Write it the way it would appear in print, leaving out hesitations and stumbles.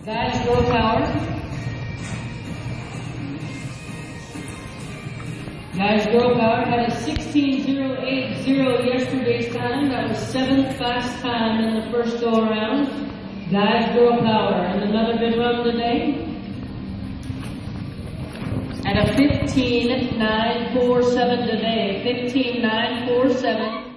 Guys, Girl Power. Guys, Girl Power had a 16.080 yesterday's time. That was 7th fast time in the first go around. Guys, Girl Power. And another good run today. At a 15.947 today. 15.947.